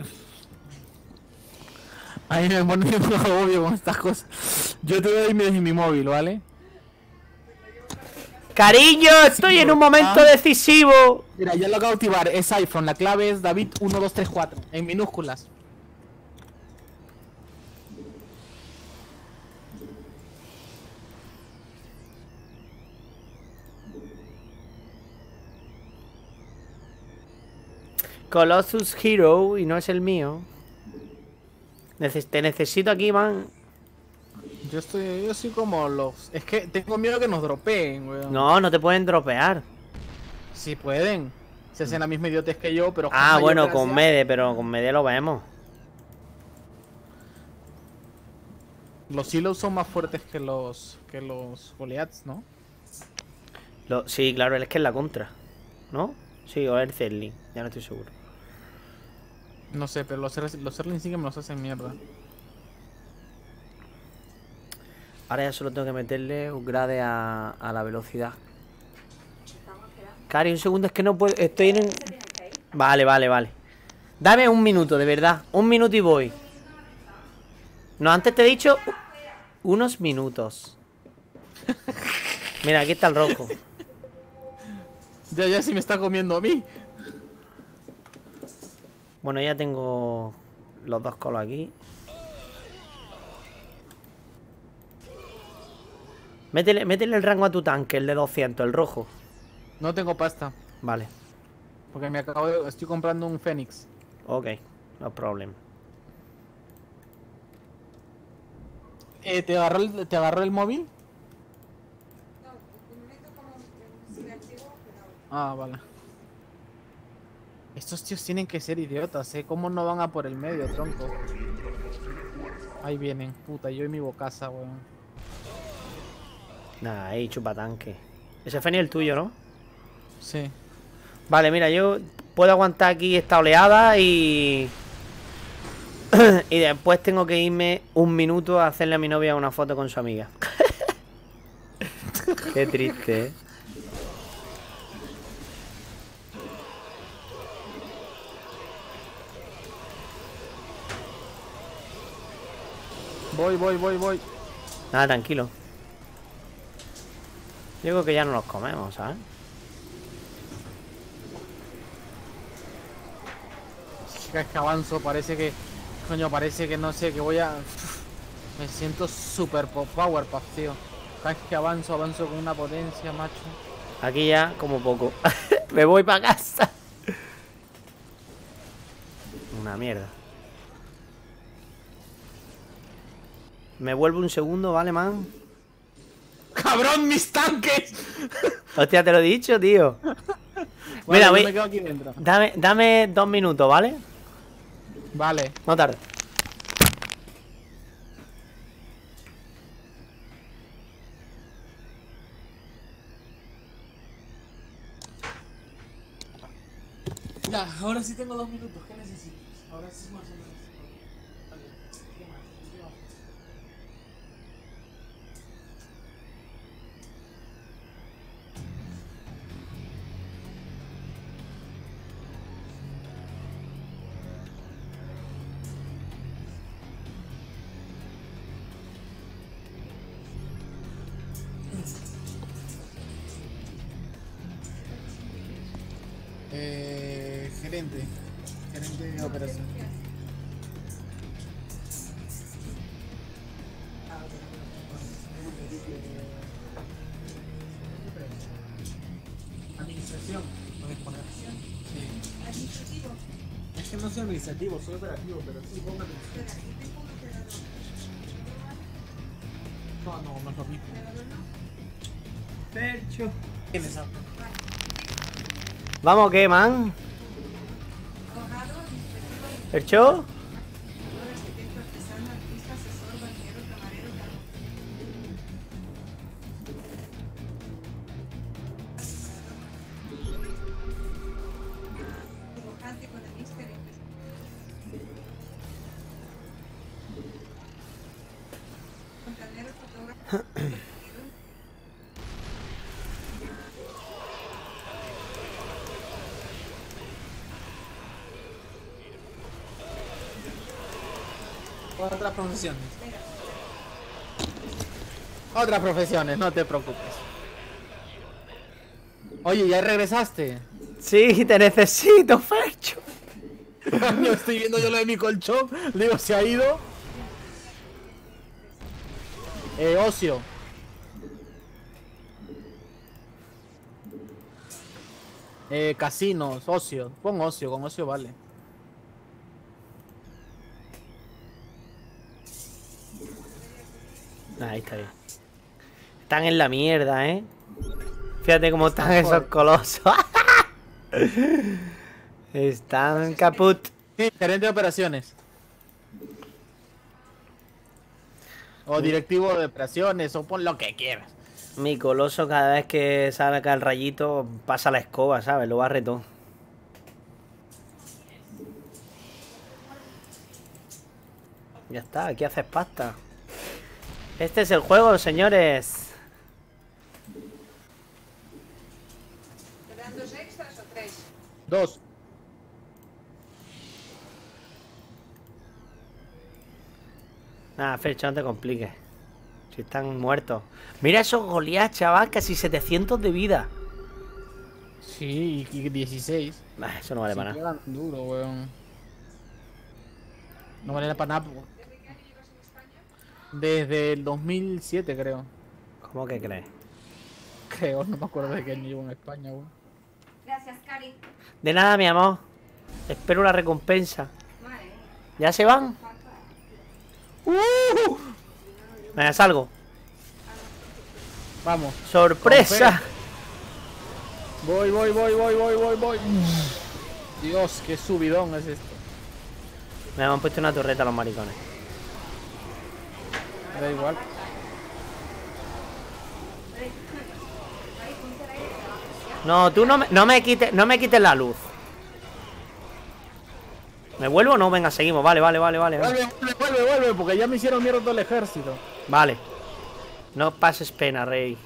Ahí me pone un poco obvio con estas cosas. Yo te doy mi, mi móvil, ¿vale? Cariño, estoy en un momento decisivo. Mira, ya lo acabo de activar. Es iPhone. La clave es David uno dos tres cuatro. En minúsculas. Colossus Hero y no es el mío. Neces te necesito aquí, man. Yo estoy, yo soy como los... Es que tengo miedo que nos dropeen, weón. No, no te pueden dropear. Sí pueden. Se hacen la misma idiotez que yo, pero... Ah, mayor bueno, gracia. con Mede, pero con Mede lo vemos. Los silos son más fuertes que los... Que los Goliaths, ¿no? Lo, sí, claro, él es que es la contra, ¿no? Sí, o es el Zerling, ya no estoy seguro. No sé, pero los, los Zerling sí que me los hacen mierda. Ahora ya solo tengo que meterle un grade a, a la velocidad. Cari, un segundo, es que no puedo... Estoy en... Vale, vale, vale. Dame un minuto, de verdad. Un minuto y voy. No, antes te he dicho... Unos minutos. Mira, aquí está el rojo. Ya, ya sí me está comiendo a mí. Bueno, ya tengo los dos colos aquí. Métele, métele el rango a tu tanque, el de doscientos, el rojo. No tengo pasta. Vale. Porque me acabo de... Estoy comprando un Fénix. Ok, no problem. Eh, ¿te, agarró el, ¿Te agarró el móvil? Ah, vale. Estos tíos tienen que ser idiotas, ¿eh? ¿Cómo no van a por el medio, tronco? Ahí vienen. Puta, yo y mi bocaza, weón. Nah, ahí chupa tanque. Ese fue ni el tuyo, ¿no? Sí. Vale, mira, yo puedo aguantar aquí esta oleada y... y después tengo que irme un minuto a hacerle a mi novia una foto con su amiga. Qué triste, ¿eh? Voy, voy, voy, voy. Nada, tranquilo. Yo creo que ya no los comemos, ¿sabes? Es que avanzo, parece que... Coño, parece que no sé, que voy a... Me siento super power, tío. Cada vez que avanzo, avanzo con una potencia, macho. Aquí ya, como poco. Me voy para casa. Una mierda. Me vuelvo un segundo, ¿vale, man? ¡Cabrón, mis tanques! Hostia, te lo he dicho, tío. Vale, Mira, yo voy... me quedo aquí dentro. Dame, dame dos minutos, ¿vale? Vale. No tarde. Ya, ahora sí tengo dos minutos. ¿Qué necesitas? Ahora sí más o menos. ¿Qué más? ¿Qué más? Eh, gerente, gerente de operación. Administración, puedes poner. Sí. ¿Administrativo? Es que no soy administrativo, soy operativo, pero sí pongo administrativo. No, no, no es lo mismo. Percho. ¿Quién es? Vamos, ¿qué, man? ¿Percho? Otras profesiones. Otras profesiones, no te preocupes. Oye, ¿ya regresaste? Sí, te necesito, Fercho. Yo estoy viendo yo lo de mi colchón. Digo, ¿se ha ido? Eh, ocio. Eh, casinos, ocio. Pon ocio, con ocio vale. Ahí está bien. Están en la mierda, ¿eh? Fíjate cómo están esos colosos. Están caput. Sí, gerente de operaciones. O directivo de operaciones, o pon lo que quieras. Mi coloso cada vez que saca el rayito pasa la escoba, ¿sabes? Lo barre todo. Ya está, aquí haces pasta. Este es el juego, señores. ¿Te dan dos extras o tres? Dos. Nada, Fercho, no te compliques. Si están muertos. Mira esos Goliath, chaval, casi setecientos de vida. Sí, y dieciséis. Nah, eso no vale Sí, para nada. pegan duro, weón. No vale para nada. po. Desde el dos mil siete, creo. ¿Cómo que crees? Creo, no me acuerdo de que llevo en España, weón. Gracias, Cari. De nada, mi amor. Espero la recompensa. ¿Ya se van? ¡Uh! Venga, salgo. Vamos. ¡Sorpresa! Voy, voy, voy, voy, voy, voy, voy. Dios, qué subidón es esto. Me han puesto una torreta a los maricones. Da igual. No, tú no me, no me quites, no me quites la luz. ¿Me vuelvo o no? Venga, seguimos. Vale, vale, vale, vale. Vale. Vuelve, vuelve, vuelve, vuelve, porque ya me hicieron mierda todo el ejército. Vale. No pases pena, rey.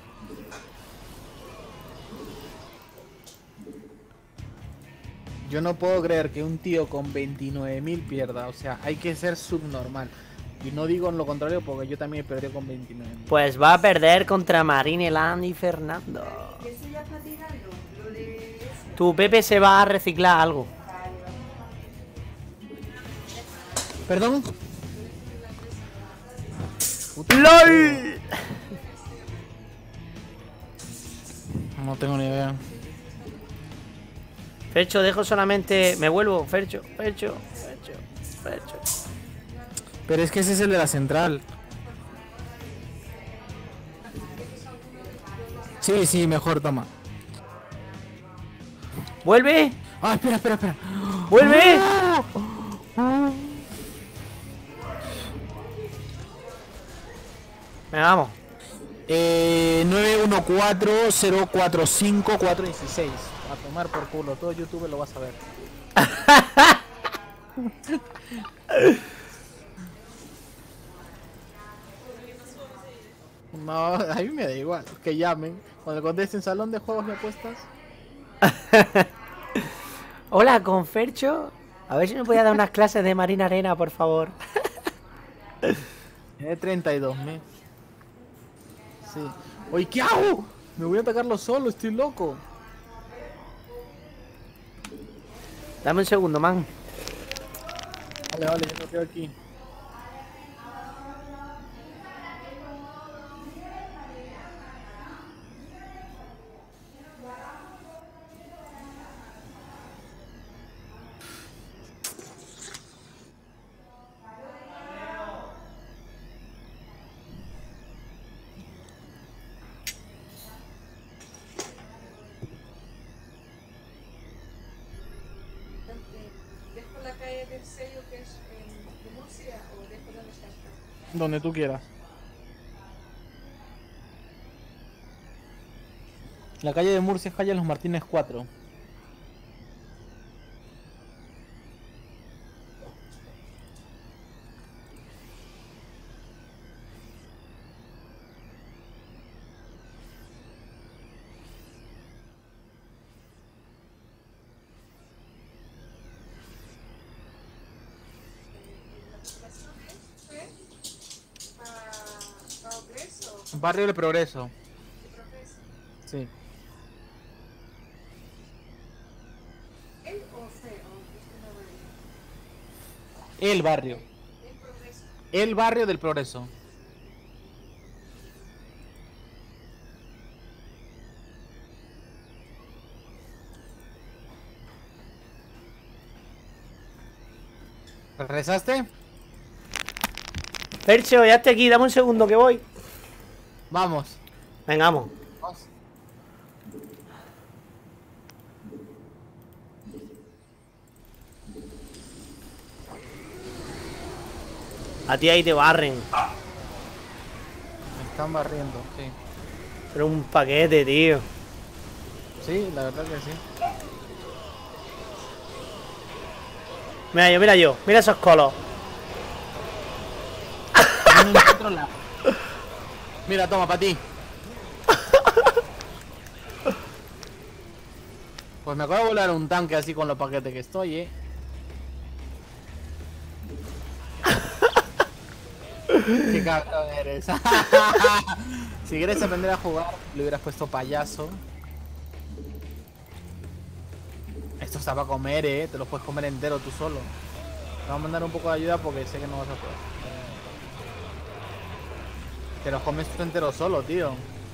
Yo no puedo creer que un tío con veintinueve mil pierda. O sea, hay que ser subnormal. Y no digo lo contrario porque yo también he perdido con veintinueve mil. Pues va a perder contra Marine Land y Fernando. Tu Pepe se va a reciclar algo. ¿Perdón? ¡LOL! No tengo ni idea. Fercho, dejo solamente... Me vuelvo, Fercho, Fercho, Fercho, Fercho. Pero es que ese es el de la central. Sí, sí, mejor, toma. ¡Vuelve! Ah, espera, espera, espera. ¡Vuelve! Venga, vamos. Eh, nueve uno cuatro cero cuatro cinco cuatro dieciséis. A tomar por culo, todo YouTube lo vas a ver. No, a mí me da igual, que llamen. Cuando contesten salón de juegos y apuestas. Hola, con Fercho. A ver si me podía dar unas clases de Marina Arena, por favor. Tiene treinta y dos mil. Sí. Oye, ¿qué hago? Me voy a atacarlo solo, estoy loco. Dame un segundo, man. Vale, vale, yo me quedo aquí. ¿Dejo la calle del sello que es en de Murcia o dejo donde estás tú? Donde tú quieras. La calle de Murcia es calle Los Martínez cuatro. Barrio del Progreso. Sí. El barrio. El barrio del Progreso. ¿Rezaste? Fercho, ya estoy aquí, dame un segundo que voy. Vamos. Venga, vamos. Vamos. A ti ahí te barren. Me están barriendo, sí. Pero un paquete, tío. Sí, la verdad que sí. Mira yo, mira yo. Mira esos colos. No encuentro la- Mira, toma, para ti. Pues me acabo de volar un tanque así con los paquetes que estoy, eh. Qué cabrón eres. Si quieres aprender a jugar, le hubieras puesto payaso. Esto está para comer, eh. Te lo puedes comer entero tú solo. Te voy a mandar un poco de ayuda porque sé que no vas a poder. Te los comes tú entero solo, tío.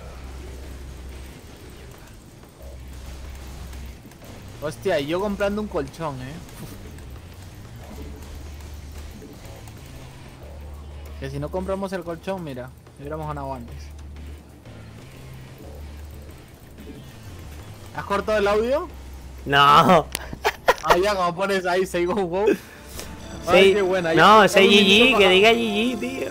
Hostia, y yo comprando un colchón, eh. Que si no compramos el colchón, mira, hubiéramos ganado antes. ¿Has cortado el audio? No. Ah, ya, como pones ahí, say go go. Ay, Sí. qué buena. No, Ya, ese un minuto G G, que para- diga G G, tío.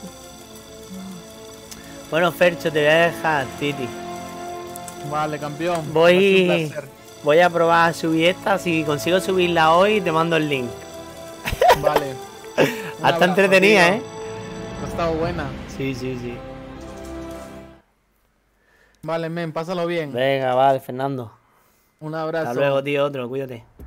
Bueno, Fercho, te voy a dejar, Titi. Vale, campeón. Voy- Ha sido un placer. Voy a probar a subir esta. Si consigo subirla hoy, te mando el link. Vale. Un Hasta abrazo, entretenida, tío. ¿eh? Ha estado buena. Sí, sí, sí. Vale, men, pásalo bien. Venga, vale, Fernando. Un abrazo. Hasta luego, tío. Otro, cuídate.